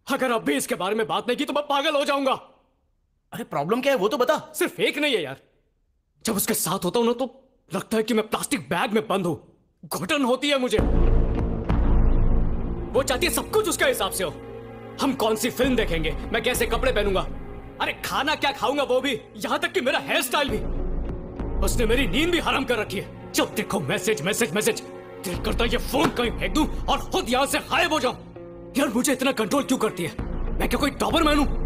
अगर अब भी इसके बारे में बात नहीं की तो मैं पागल हो जाऊंगा। अरे प्रॉब्लम क्या है वो तो बता। सिर्फ एक नहीं है यार, जब उसके साथ होता हूं ना तो लगता है कि मैं प्लास्टिक बैग में बंद हूं। घुटन होती है मुझे। वो चाहती है सब कुछ उसके हिसाब से हो। हम कौन सी फिल्म देखेंगे, मैं कैसे कपड़े पहनूंगा, अरे खाना क्या खाऊंगा वो भी, यहां तक कि मेरा हेयर स्टाइल भी। उसने मेरी नींद भी हराम कर रखी है। जब देखो मैसेज मैसेज मैसेज। दिल करता है ये फोन कहीं फेंक दूं और खुद यहां से गायब हो जाऊं। यार मुझे इतना कंट्रोल क्यों करती है? मैं क्या कोई डॉबरमैन हूं?